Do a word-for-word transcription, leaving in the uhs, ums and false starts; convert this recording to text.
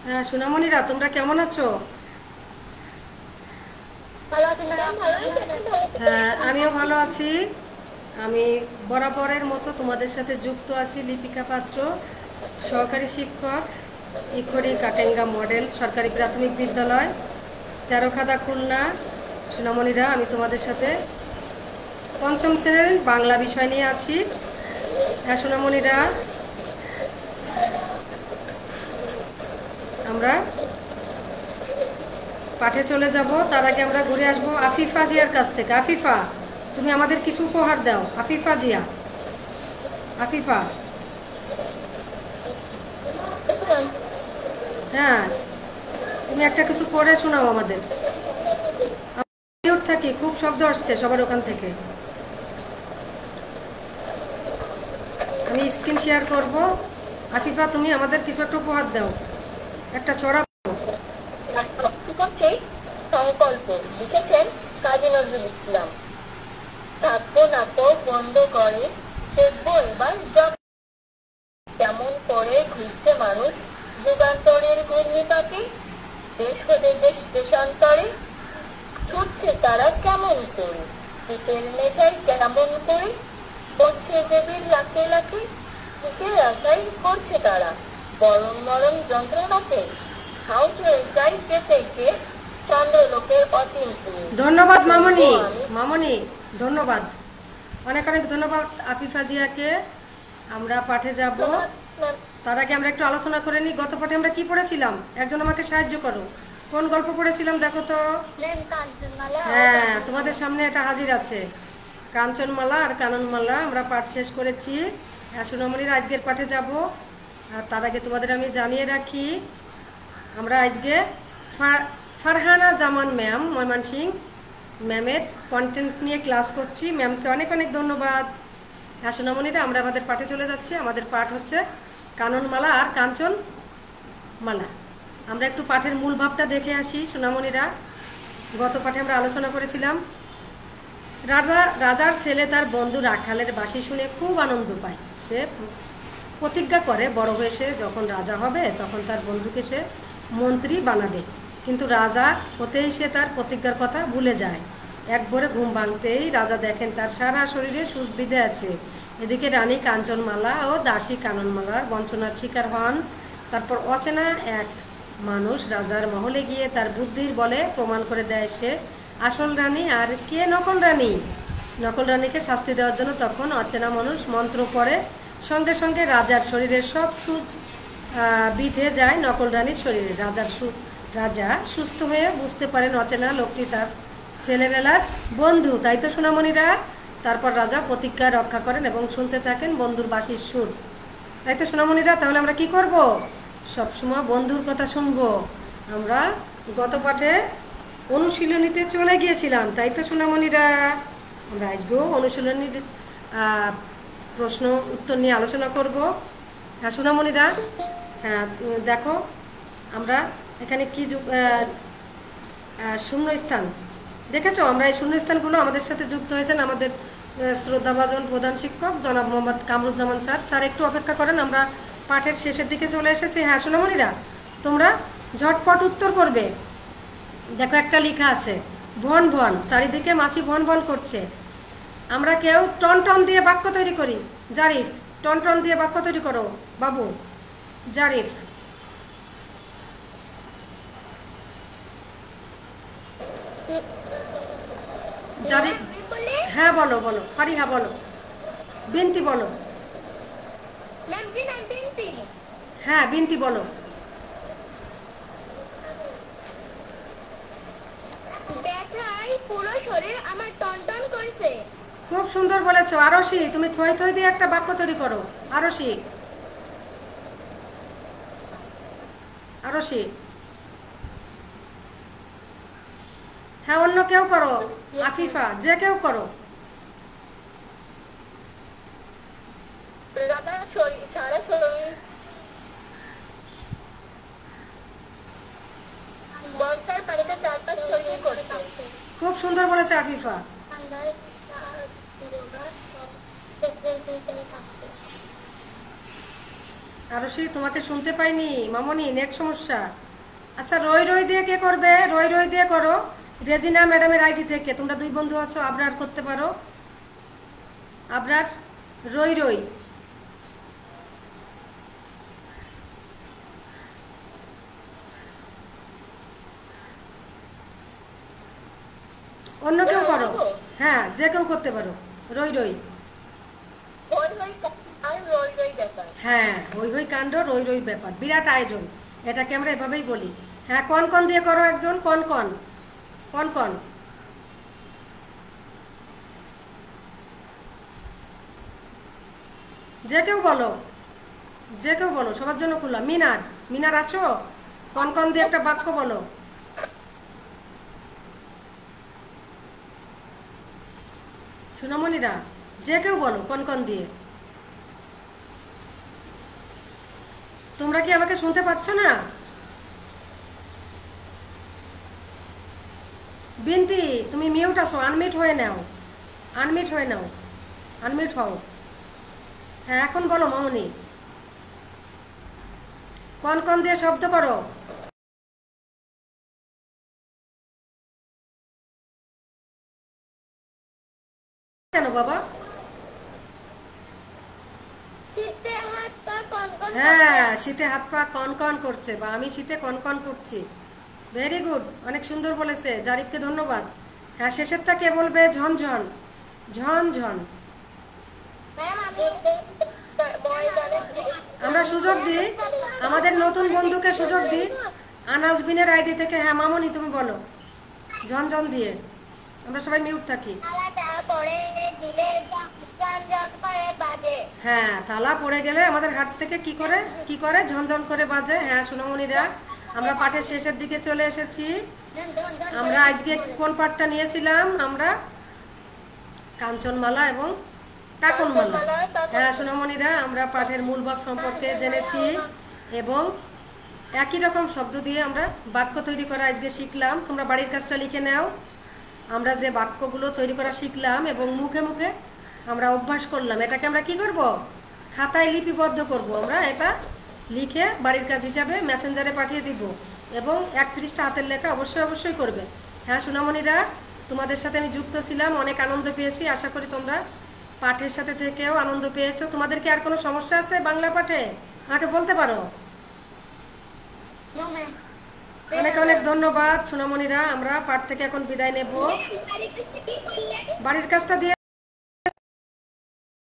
হ্যাঁ সোনামণিরা, তোমরা কেমন আছো? হ্যাঁ, আমিও ভালো আছি। আমি বরাবরের মতো তোমাদের সাথে যুক্ত আছি, লিপিকা পাত্র, সহকারী শিক্ষক, ইখড়ি কাটেঙ্গা মডেল সরকারি প্রাথমিক বিদ্যালয়, তেরোখাদা, খুলনা। সোনামণিরা, আমি তোমাদের সাথে পঞ্চম শ্রেণীর বাংলা বিষয় নিয়ে আছি। হ্যাঁ সোনামণিরা, আমরা পাঠে চলে যাব। তার আগে আমরা ঘুরে আসবো আফিফা জিয়ার কাছ থেকে। আফিফা, তুমি আমাদের কিছু উপহার দাও। আফিফা জিয়া, আফিফা। হ্যাঁ, তুমি একটা কিছু করে শোনাও আমাদের। মিউট থাকি, খুব শব্দ আসছে সবার ওখান থেকে। আমি স্ক্রিন শেয়ার করব। আফিফা, তুমি আমাদের কিছু একটা উপহার দাও, একটা ছড়া। সংকল্প লিখেছেন কাজী নজরুল ইসলাম। থাকবো নাটক বন্ধ করে দেখবো এবার কেমন করে ঘুরছে মানুষ যুগান্তরের ঘূর্ণিপাকে, দেশ হতে দেশ দেশান্তরে ছুটছে তারা কেমন করে, পিঠের নেশায় কেমন করে করছে দেবীর লাখে লাখে, বুকের আশাই করছে তারা বরং মরণ যন্ত্রণাতে হাউ হয়ে যায় কেটে কে চন্দ্রলোকের অচিন। ধন্যবাদ মামনি, মামনি ধন্যবাদ, অনেক অনেক ধন্যবাদ আফিফা জিয়াকে। আমরা পাঠে যাব। তার আগে আমরা একটু আলোচনা করে নিই। গত পাঠে আমরা কি পড়েছিলাম? একজন আমাকে সাহায্য করো, কোন গল্প পড়েছিলাম দেখো তো। হ্যাঁ, তোমাদের সামনে এটা হাজির আছে, কাঞ্চনমালা আর কাননমালা। আমরা পাঠ শেষ করেছি। হ্যাঁ সোনামণির, আজকের পাঠে যাব। আর তার আগে তোমাদের আমি জানিয়ে রাখি, আমরা আজকে ফারহানা জামান ম্যাম, ময়মনসিংহ ম্যামের কন্টেন্ট নিয়ে ক্লাস করছি। ম্যামকে অনেক অনেক ধন্যবাদ। হ্যাঁ সোনামণিরা, আমরা আমাদের পাঠে চলে যাচ্ছি। আমাদের পাঠ হচ্ছে কাননমালা আর কাঞ্চনমালা। আমরা একটু পাঠের মূল ভাবটা দেখে আসি সোনামণিরা। গত পাঠে আমরা আলোচনা করেছিলাম, রাজা রাজার ছেলে তার বন্ধু রাখালের বাঁশি শুনে খুব আনন্দ পায়। সে প্রতিজ্ঞা করে বড় হয়ে সে যখন রাজা হবে তখন তার বন্ধুকে সে মন্ত্রী বানাবে। কিন্তু রাজা হতেই সে তার প্রতিজ্ঞার কথা ভুলে যায়। এক ভোরে ঘুম ভাঙতেই রাজা দেখেন তার সারা শরীরে সূচ বিঁধে আছে। এদিকে রানী কাঞ্চনমালা ও দাসী কাননমালার বঞ্চনার শিকার হন। তারপর অচেনা এক মানুষ রাজার মহলে গিয়ে তার বুদ্ধির বলে প্রমাণ করে দেয় সে আসল রানী আর কে নকল রানী। নকল রানীকে শাস্তি দেওয়ার জন্য তখন অচেনা মানুষ মন্ত্র পড়ে, সঙ্গে সঙ্গে রাজার শরীরের সব সূচ বিঁধে যায় নকল রানীর শরীরে। রাজার রাজা সুস্থ হয়ে বুঝতে পারেন অচেনা লোকটি তার ছেলেবেলার বন্ধু। তাই তো সোনামণিরা? তারপর রাজা প্রতিজ্ঞা রক্ষা করেন এবং শুনতে থাকেন বন্ধুর বাঁশির সুর। তাই তো সোনামণিরা? তাহলে আমরা কি করব? সবসময় বন্ধুর কথা শুনবো। আমরা গত পাঠে অনুশীলনীতে চলে গিয়েছিলাম, তাই তো সোনামণিরা? আমরা আজকেও অনুশীলনীর প্রশ্ন উত্তর নিয়ে আলোচনা করব। হ্যাঁ সোনামণিরা, হ্যাঁ দেখো আমরা এখানে কি শূন্যস্থান দেখেছো? আমরা এই শূন্যস্থানগুলো আমাদের সাথে যুক্ত হয়েছেন আমাদের শ্রদ্ধাভাজন প্রধান শিক্ষক জনাব মোহাম্মদ কামরুজ্জামান স্যার। স্যার একটু অপেক্ষা করেন, আমরা পাঠের শেষের দিকে চলে এসেছি। হ্যাঁ সোনামণিরা, তোমরা ঝটপট উত্তর করবে। দেখো একটা লেখা আছে ভন ভন, চারিদিকে মাছি ভন ভন করছে। আমরা কেউ টন টন দিয়ে বাক্য তৈরি করি। জারিফ, টন টন দিয়ে বাক্য তৈরি করো বাবু। জারিফ। জারিফ, হ্যাঁ বলো বলো। ফারিহা বলো। বিনতি বলো। হ্যাঁ বিনতি বলো। পুরো শরীর আমার টনটন করছে। খুব সুন্দর বলেছো। আরশি, তুমি থই থই দিয়ে একটা বাক্য তৈরি করো। আরশি, আরশি। হ্যাঁ অন্য কেউ করো। আফিফা, যে কেউ করো। খুব সুন্দর বলেছে আফিফা। আরশি তোমাকে শুনতে পাইনি মামনি, নেট সমস্যা। আচ্ছা রই রই দিয়ে কে করবে? রই রই দিয়ে করো, রেজিনা ম্যাডামের আইডি থেকে। তোমরা দুই বন্ধু আছো, আবরার করতে পারো। আবরার, রই রই। অন্য কেউ করো, হ্যাঁ যে কেউ করতে পারো। রই রই, হই হই আর রই রই ব্যাপার। হ্যাঁ হই হই কাণ্ড রই রই ব্যাপার, বিরাট আয়োজন, এটাকে আমরা এভাবেই বলি। হ্যাঁ কন কন দিয়ে করো একজন, কন কন কন কন। যে কেউ বলো, যে কেউ বলো, সবার জন্য খোলা। মিনার, মিনার আছো? কন কন দিয়ে একটা বাক্য বলো। সোনামণিরা যে কেউ বলো কন কন দিয়ে। তোমরা কি আমাকে শুনতে পাচ্ছ না? বিনতি তুমি মিউট আছো, আনমিউট হয়ে নাও, আনমিউট হয়ে নাও, আনমিউট হও। হ্যাঁ এখন বলো মামনি, কন কন দিয়ে শব্দ করো। কেন বাবা? শীতে হাত পা কনকন হ্যাঁ শীতে হাত পা কন কন করছে, বা আমি শীতে কন কন করছি। ভেরি গুড, অনেক সুন্দর বলেছে, জারিফকে ধন্যবাদ। হ্যাঁ শেষেরটা কে বলবে? ঝনঝন, ঝনঝন। ম্যাম আমি ময়দানের আমরা সুযোগ দিই, আমাদের নতুন বন্ধুকে সুযোগ দিই। আনাজবিনের আইডি থেকে, হ্যাঁ মামনি তুমি বলো, ঝনঝন দিয়ে। আমরা সবাই মিউট থাকি। থালাটা পড়ে দিলে ঝনঝন করে বাজে। হ্যাঁ থালা পড়ে গেলে আমাদের হাত থেকে কি করে কি করে ঝনঝন করে বাজে। হ্যাঁ সোনামণিরা, আমরা পাঠের শেষের দিকে চলে এসেছি। আমরা আজকে কোন পাঠটা নিয়েছিলাম? আমরা কাঞ্চনমালা এবং কাকনমালা। হ্যাঁ সোনামণিরা, আমরা পাঠের মূল ভাব সম্পর্কে জেনেছি এবং একই রকম শব্দ দিয়ে আমরা বাক্য তৈরি করা আজকে শিখলাম। তোমরা বাড়ির কাজটা লিখে নাও। আমরা যে বাক্যগুলো তৈরি করা শিখলাম এবং মুখে মুখে আমরা অভ্যাস করলাম, এটাকে আমরা কি করব? খাতায় লিপিবদ্ধ করব। আমরা এটা লিখে বাড়ির কাজ হিসাবে মেসেঞ্জারে পাঠিয়ে দিব এবং এক পৃষ্ঠা হাতের লেখা অবশ্যই অবশ্যই করবে। হ্যাঁ সোনামণিরা, তোমাদের সাথে আমি যুক্ত ছিলাম, অনেক আনন্দ পেয়েছি। আশা করি তোমরা পাঠের সাথে থেকেও আনন্দ পেয়েছো। তোমাদের কি আর কোনো সমস্যা আছে বাংলা পাঠে? আমাকে বলতে পারো। অনেক অনেক ধন্যবাদ সোনামণিরা, আমরা পাঠ থেকে এখন বিদায় নেব। বাড়ির কাজটা দিয়ে